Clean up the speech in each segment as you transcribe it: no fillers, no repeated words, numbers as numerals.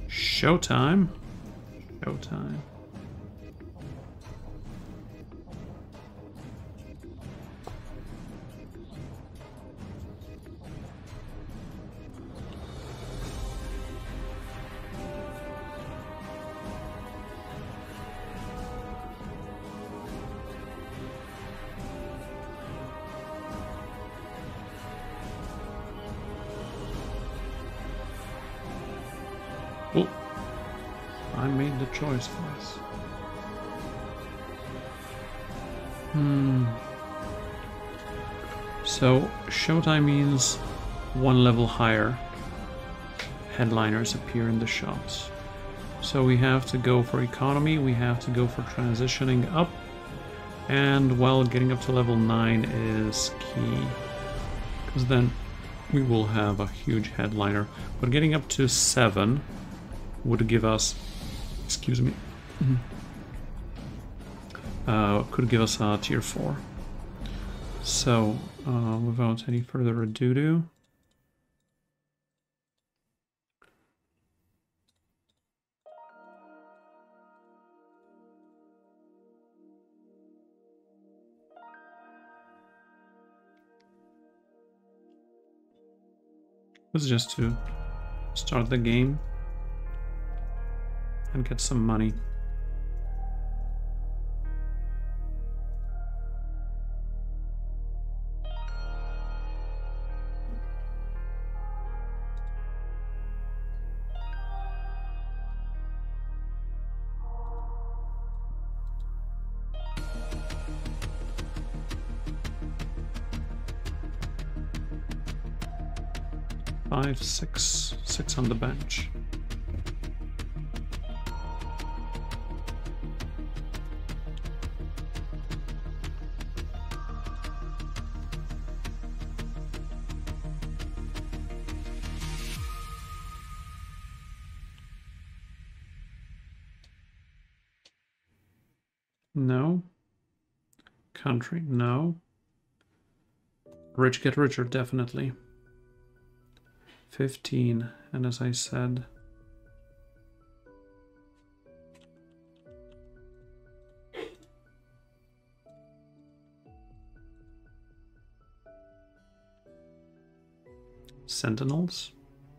Showtime. Showtime. Oh, I made the choice for us. So, showtime means one level higher. Headliners appear in the shops. So we have to go for economy, we have to go for transitioning up, and well, getting up to level 9 is key. Because then we will have a huge headliner. But getting up to 7 would give us, excuse me, could give us a tier 4. So, without any further ado, it's just to start the game and get some money. Five, six on the bench. No. Country, no. Rich get richer, definitely. 15, and as I said, sentinels.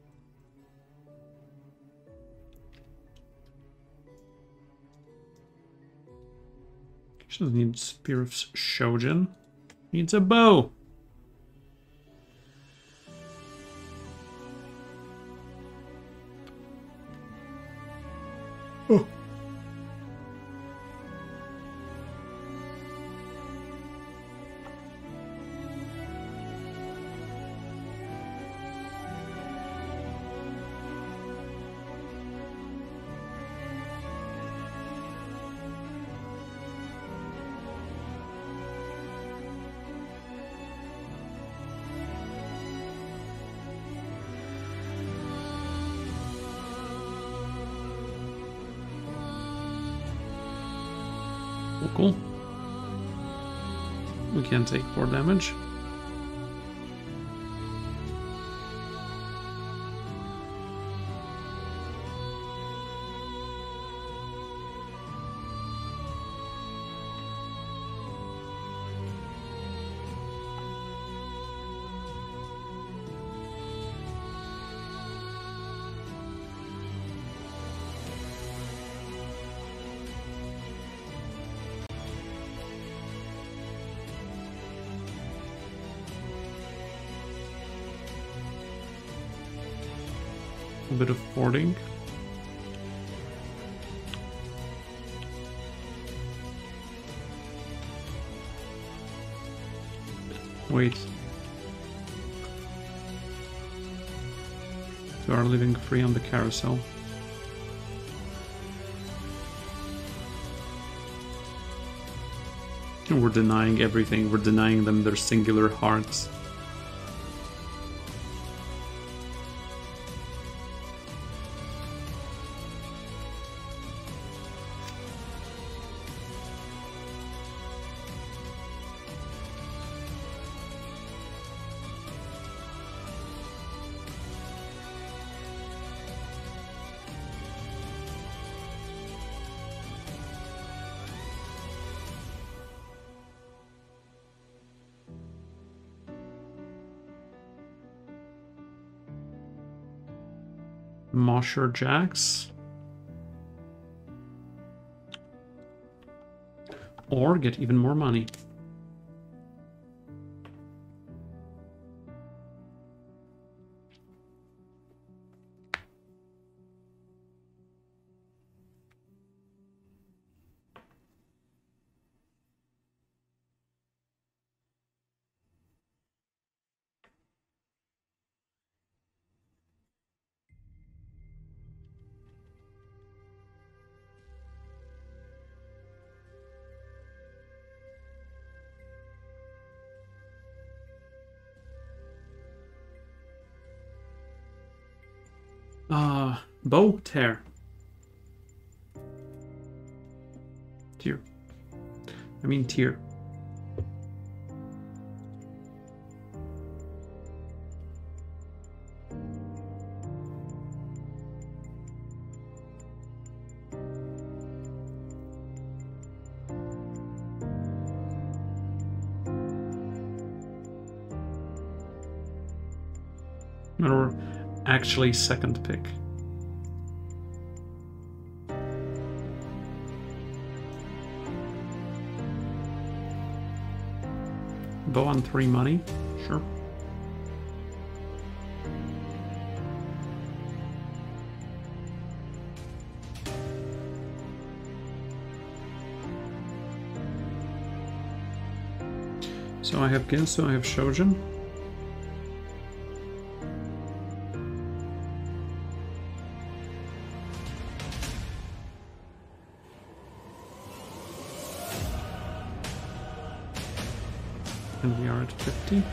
She doesn't need Spear of Shojin. Needs a bow. Oh. Cool. We can take 4 damage. A bit of fording. Wait. You are living free on the carousel. And we're denying everything. We're denying them their singular hearts. Mosher Jacks. Or get even more money. Bow tear. Tier. I mean tier. Or actually second pick. Bow on 3 money, sure. So I have Ginsu, I have Shojin. And we are at 50.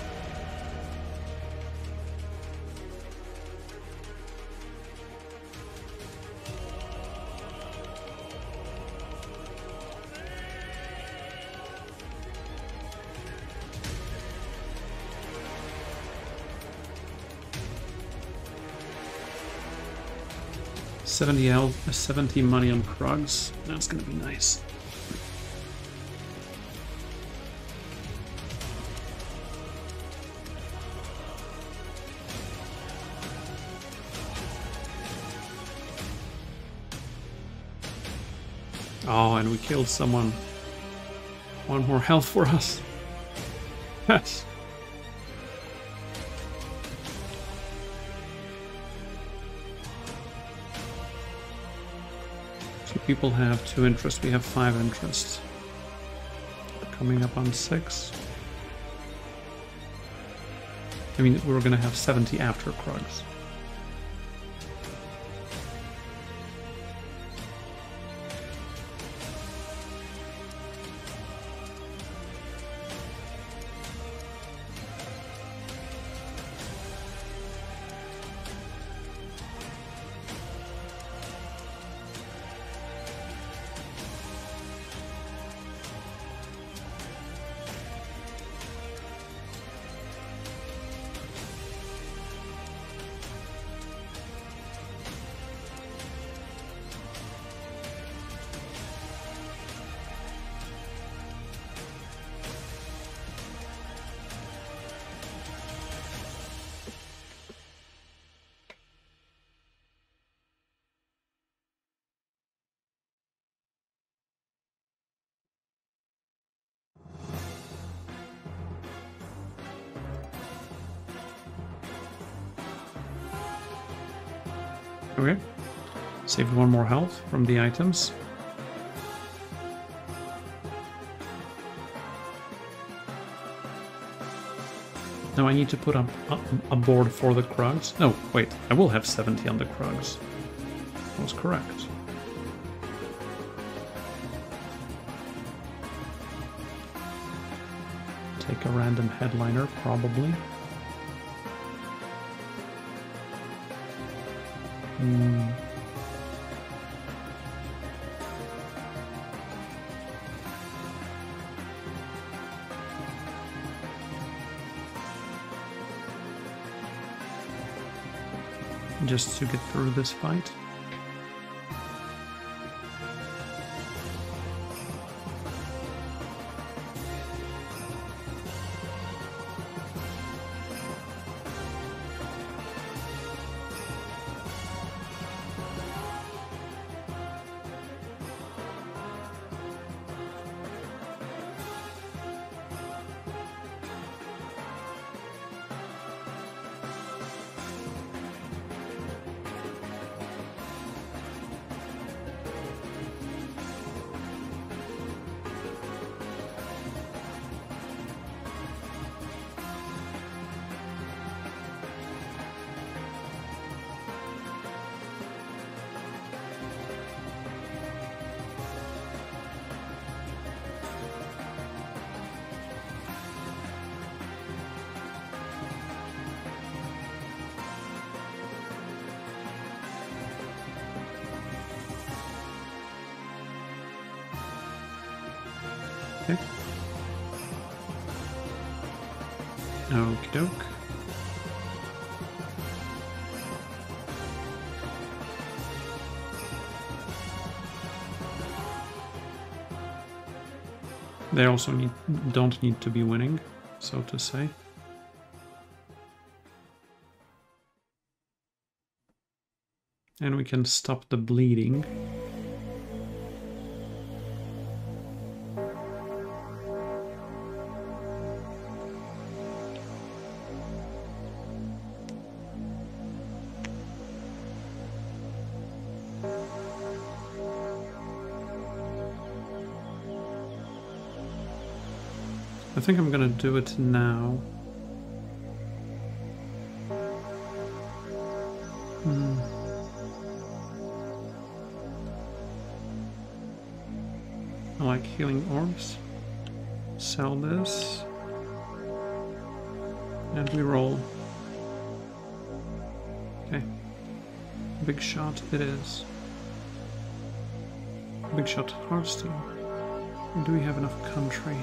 $70 money on Krugs. That's gonna be nice. Oh, and we killed someone. 1 more health for us. Yes. So people have 2 interests. We have 5 interests. Coming up on 6. I mean, we're gonna have 70 after Krugs. Okay. Saved 1 more health from the items. Now I need to put up a board for the Krugs. No, wait, I will have 70 on the Krugs. That was correct. Take a random headliner, probably. Just to get through this fight. Okay. Okie doke. They also don't need to be winning, so to say. And we can stop the bleeding. I think I'm gonna do it now. I like healing orbs. Sell this. And we roll. Okay. Big shot it is. Big shot Hearthstone. Do we have enough country?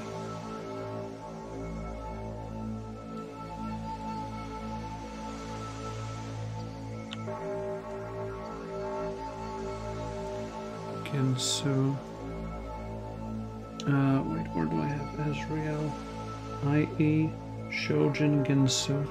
Ginsu. Wait, where do I have Ezrael? IE, Shojin, Ginsu.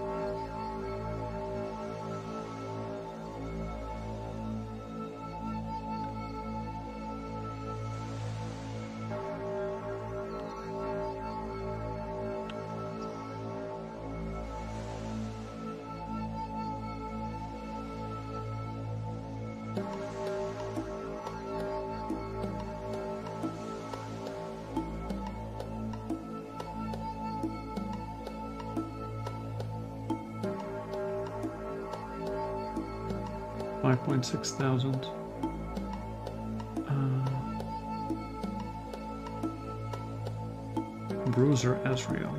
$5,600. Bruiser Ezrael.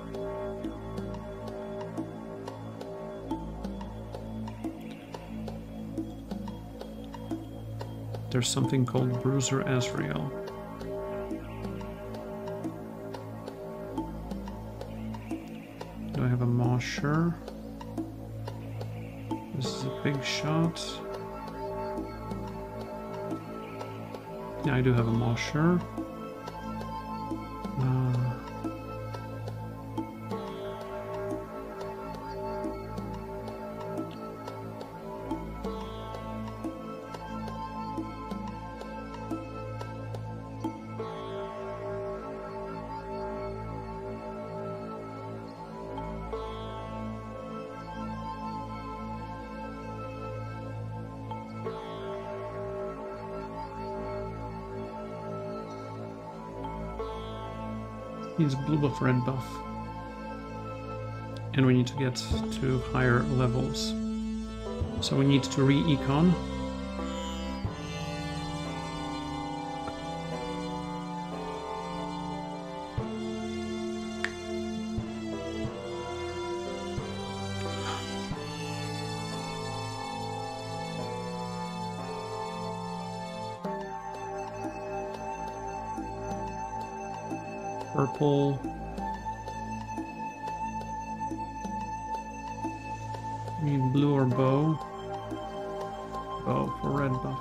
There's something called Bruiser Ezrael. Do I have a Mosher? This is a big shot. Yeah, I do have a Mosher. He's blue buff, red buff. And we need to get to higher levels. So we need to re-econ. Purple. Need blue or bow. Bow for red buff.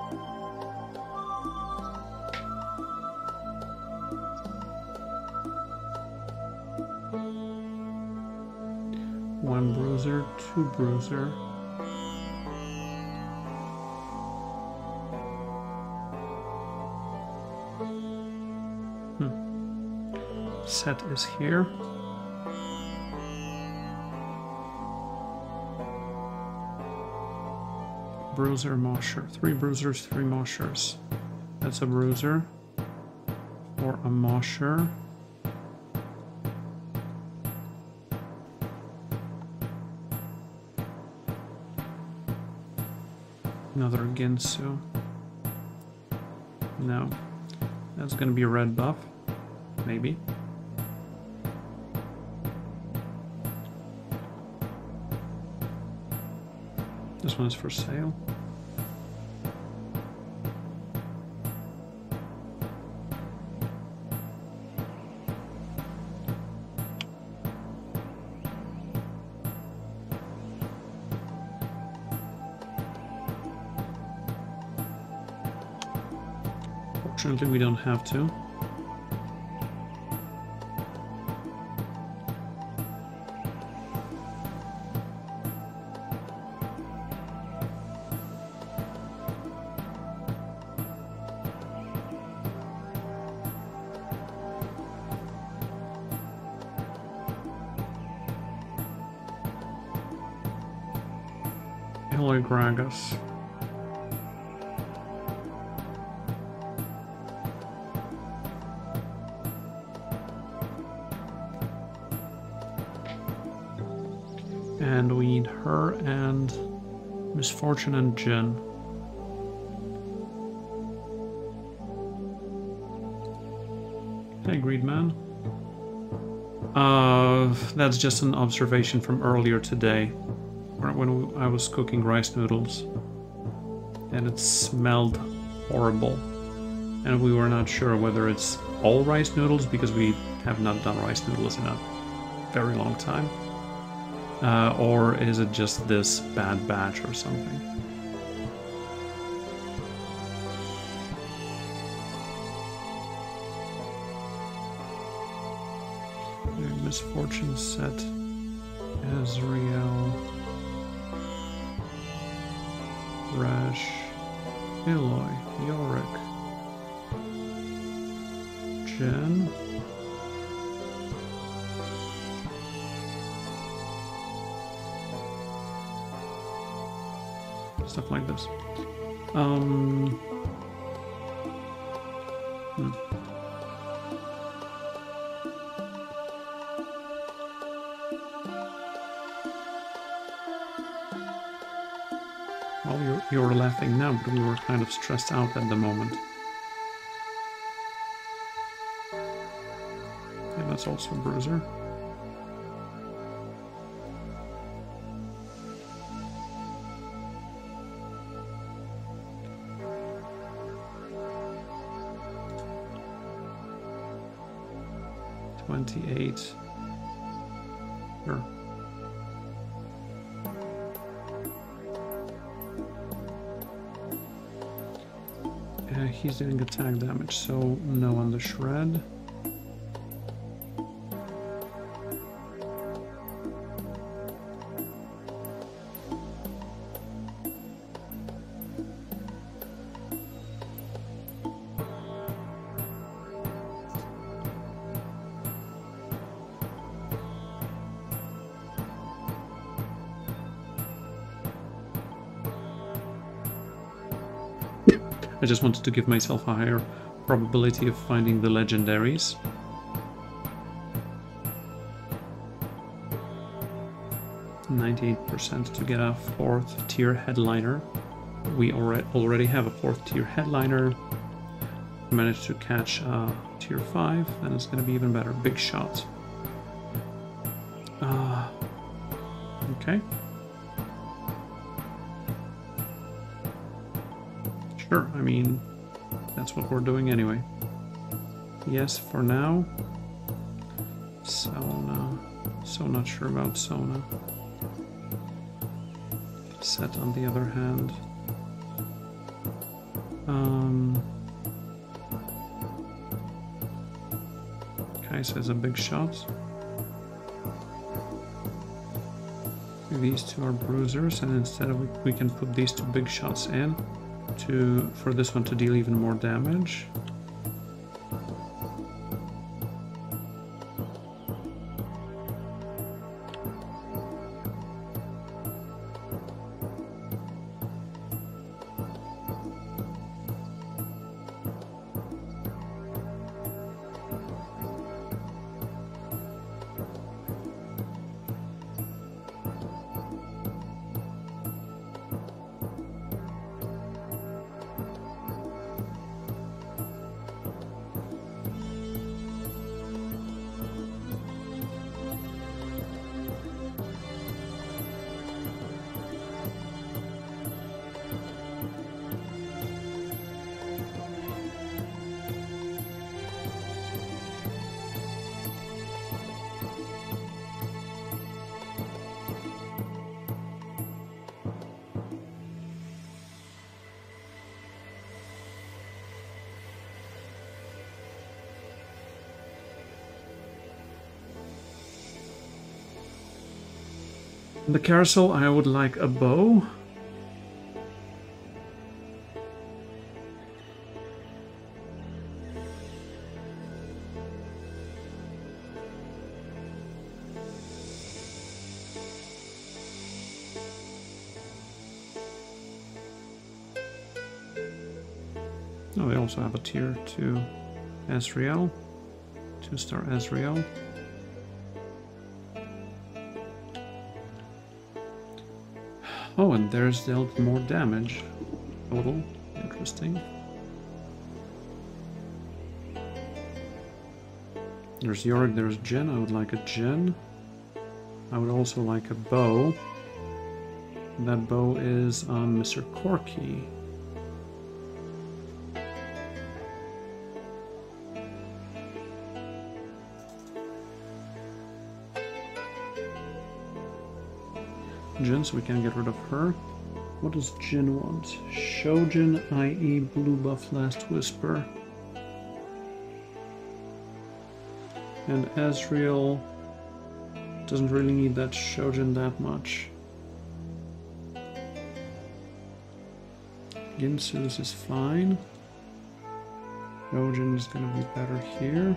One bruiser, two bruiser. Set is here. Bruiser, Mosher. 3 bruisers, 3 Moshers. That's a bruiser. Or a Mosher. Another Ginsu. No. That's gonna be a red buff. Maybe. This one is for sale. Fortunately, we don't have to. Gragas. And we need her and Misfortune and Jhin. Hey, Greedman. That's just an observation from earlier today, when I was cooking rice noodles, and it smelled horrible. And we were not sure whether it's all rice noodles, because we have not done rice noodles in a very long time. Or is it just this bad batch or something? Misfortune set Ezrael, Rash, Eloy, Yorick, Jhin, stuff like this. Well, you're laughing now, but we were kind of stressed out at the moment. Yeah, that's also a bruiser. $28. Sure. He's doing attack damage, so no on the shred. I just wanted to give myself a higher probability of finding the legendaries. %98 to get a 4th tier headliner. We already have a 4th tier headliner. Managed to catch tier 5, and it's going to be even better. Big shot. Okay. Sure, I mean, that's what we're doing anyway. Yes, for now. Sona. So not sure about Sona. Set on the other hand. Kaisa is a big shot. These two are bruisers, and instead we can put these two big shots in for this one to deal even more damage. In the carousel, I would like a bow. Oh, they also have a tier 2 Ezrael. 2-star Ezrael. Oh, and there's dealt more damage. Total. Interesting. There's Yorick, there's Jhin. I would like a Jhin. I would also like a bow. That bow is Mr. Corky. Jhin, so we can get rid of her. What does Jhin want? Shojin, i.e. blue buff last whisper. And Ezrael doesn't really need that Shojin that much. Ginsu's is fine. Shojin is gonna be better here.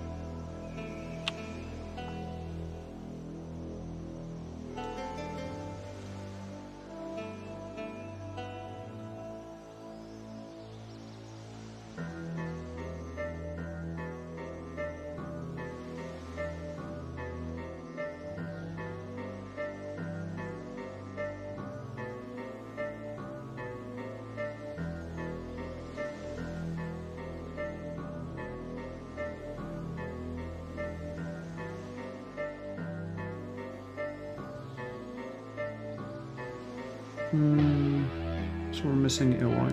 So we're missing Eloy.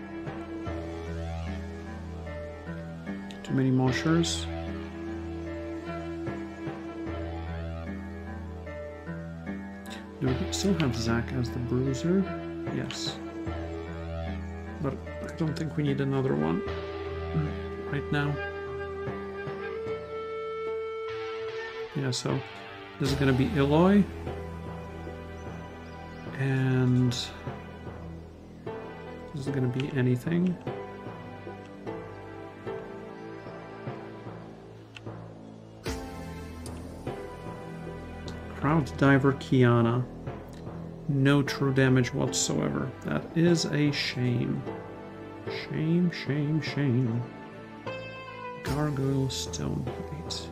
Too many Moshers. Do we still have Zac as the bruiser? Yes. But I don't think we need another one right now. Yeah, so this is gonna be Eloy. And this is gonna be anything. Crowd Diver Kiana. No true damage whatsoever. That is a shame. Shame, shame, shame. Gargoyle Stoneplate.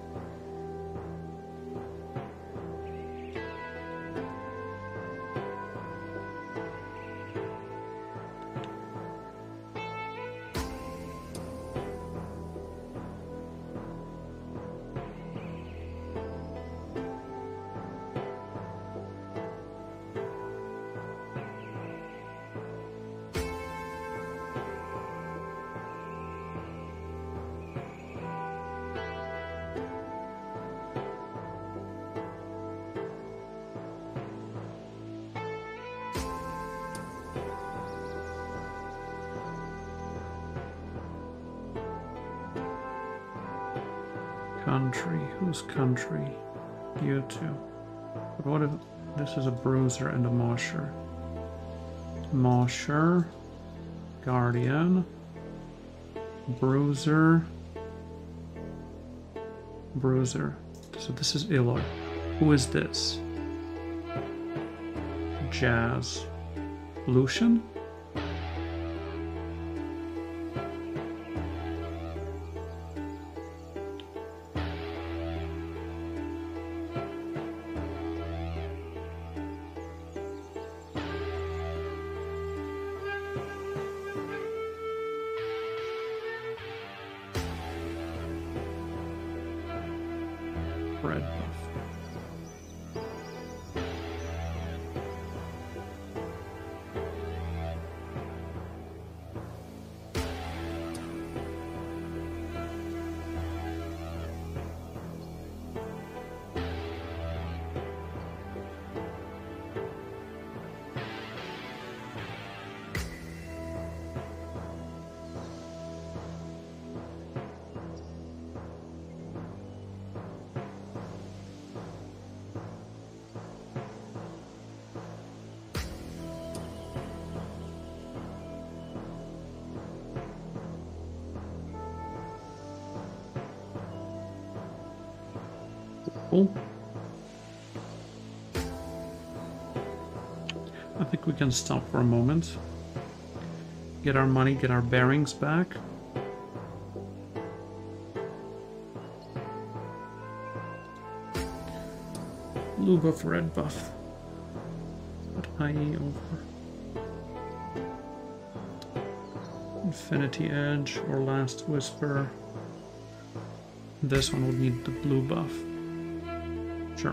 Country. Whose country? You two. But what if this is a bruiser and a mosher? Mosher. Guardian. Bruiser. Bruiser. So this is Eloy. Who is this? Jazz. Lucian? Red buff. Cool. I think we can stop for a moment. Get our money, get our bearings back. Blue buff, red buff. Put IE over. Infinity Edge or Last Whisper. This one would need the blue buff. Sure.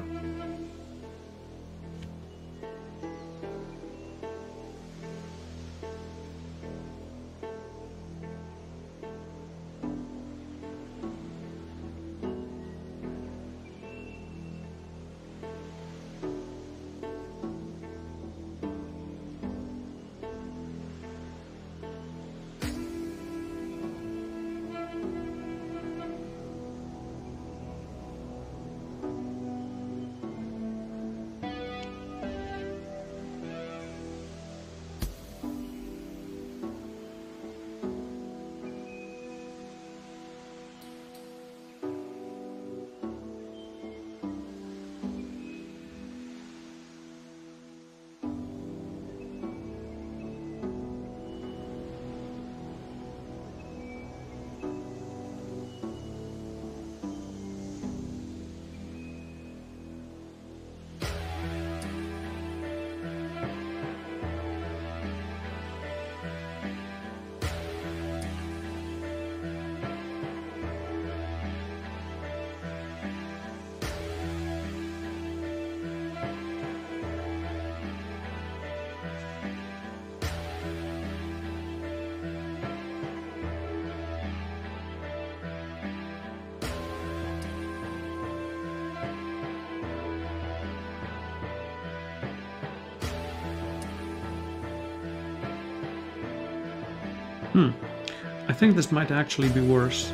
I think this might actually be worse.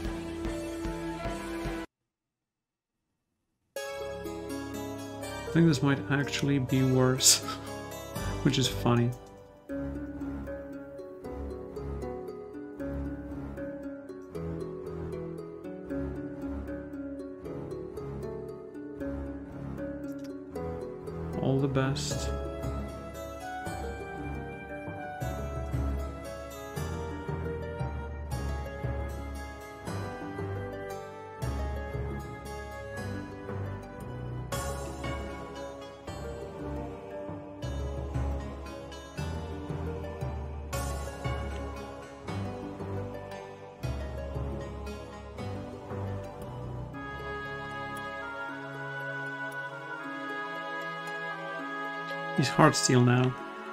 I think this might actually be worse, which is funny. All the best. He's Heartsteel now.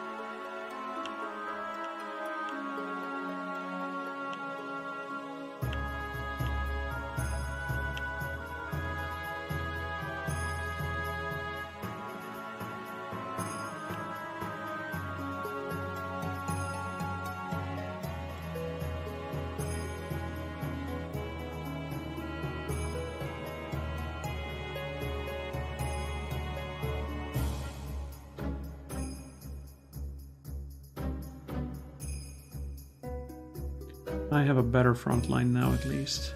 I have a better front line now, at least.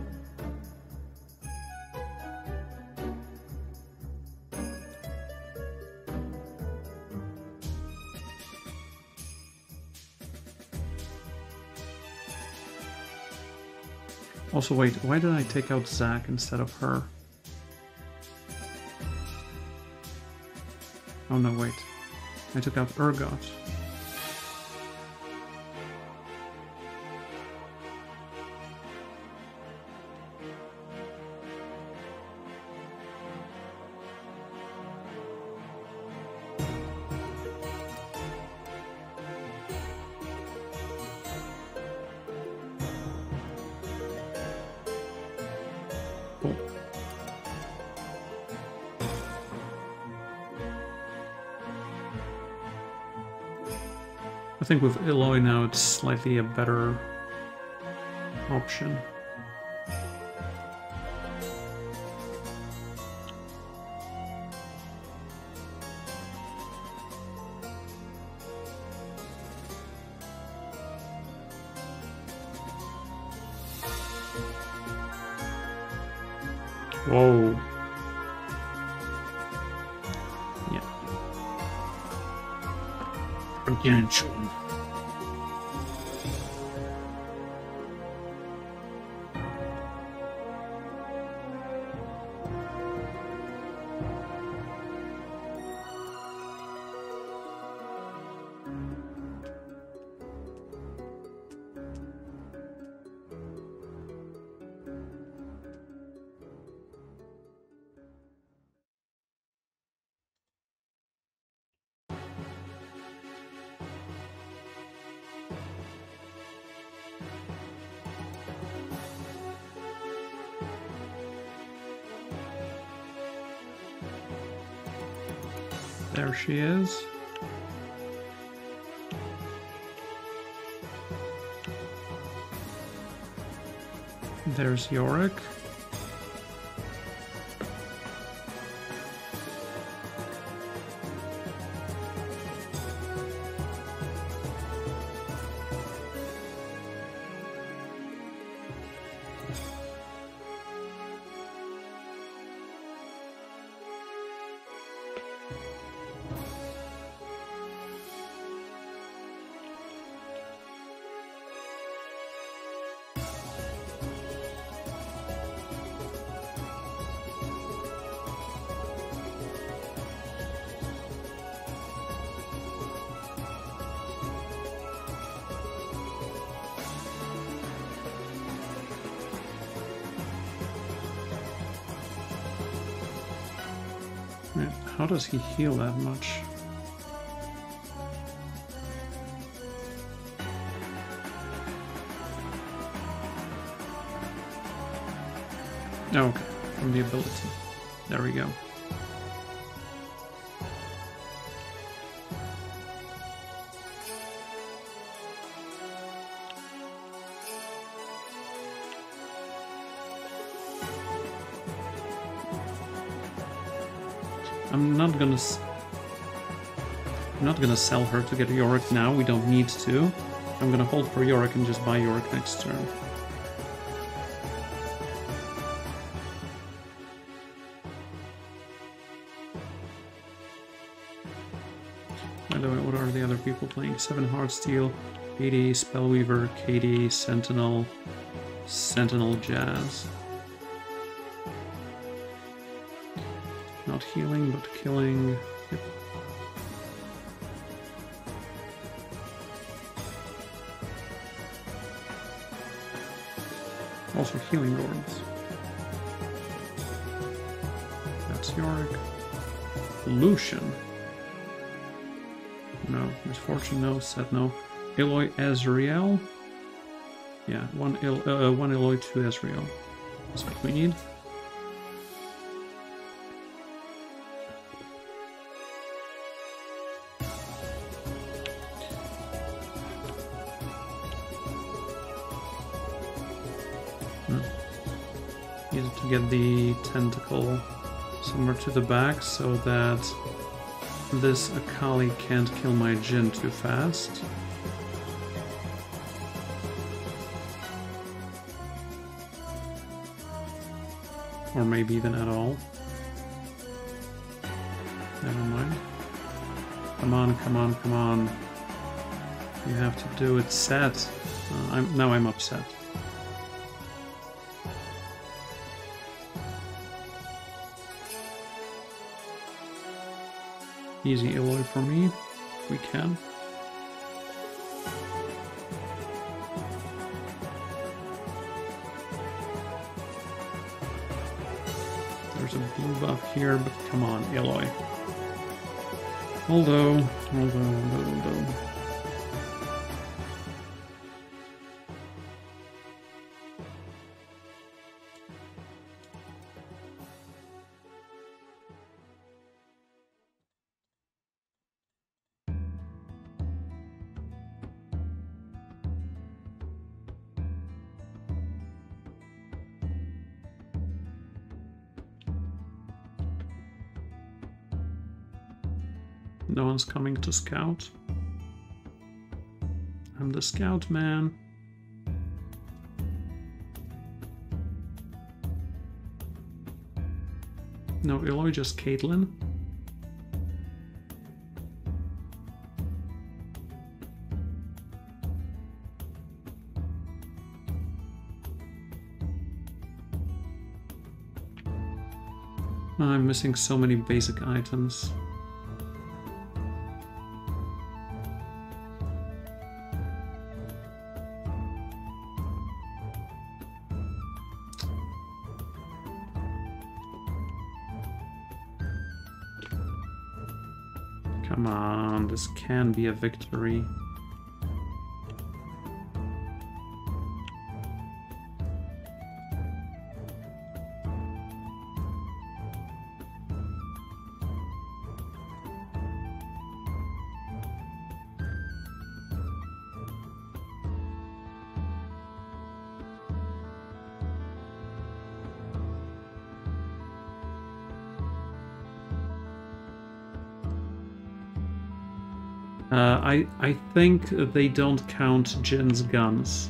Also, wait, why did I take out Zac instead of her? Oh no, wait. I took out Urgot. I think with Eloy now it's slightly a better option. Whoa. Potential. There she is. There's Yorick. Man, how does he heal that much? Okay, from the ability. There we go. I'm not gonna sell her to get Yorick now. We don't need to. I'm gonna hold for Yorick and just buy Yorick next turn. By the way, what are the other people playing? 7 Heartsteel, 80 Spellweaver, Katie, Sentinel, Jazz. Not healing, but killing. Yep. Also healing orbs. That's Yorick. Lucian. No. Misfortune, no. Set, no. Eloy, Ezrael. Yeah, one Eloy, 2 Ezrael. That's what we need. Needed to get the tentacle somewhere to the back so that this Akali can't kill my Jhin too fast. Or maybe even at all. Never mind. Come on, come on, come on. You have to do it. Set. Now I'm upset. Easy Eloy for me, if we can. There's a blue buff here, but come on, Eloy. Although. No one's coming to scout. I'm the scout man. No Eloy, just Caitlyn. I'm missing so many basic items. Come on, this can be a victory. I think they don't count Jhin's guns.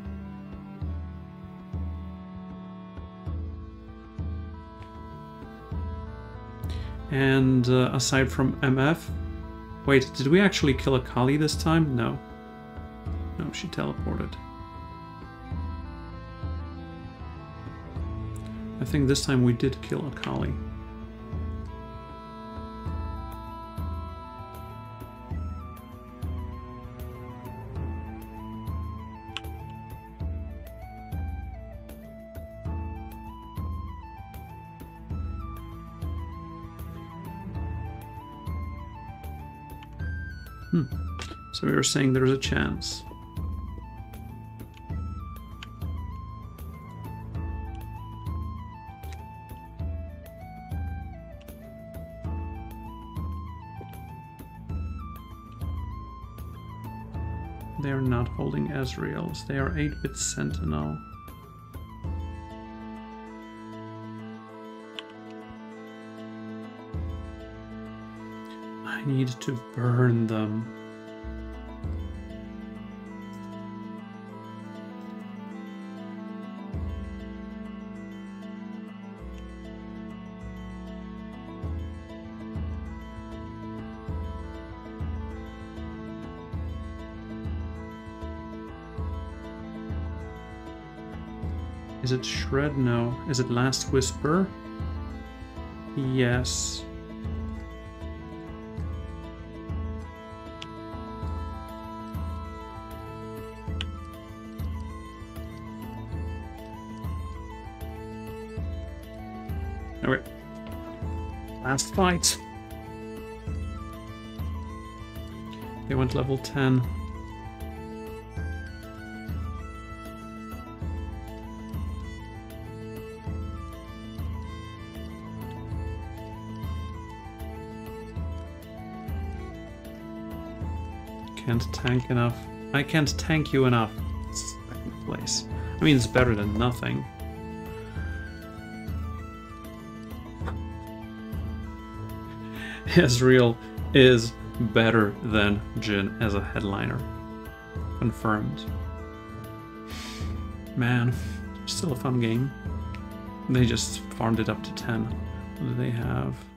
And aside from MF... Wait, did we actually kill a Kali this time? No. No, she teleported. I think this time we did kill a Kali. So we were saying there's a chance. They are not holding Ezraels. They are 8-bit Sentinel. I need to burn them. Is it Shred? No. Is it Last Whisper? Yes. Okay. Last fight. They went level 10. Can't tank enough. I can't tank you enough. Second place. I mean, it's better than nothing. Ezrael is better than Jhin as a headliner. Confirmed. Man, still a fun game. They just farmed it up to 10. What do they have?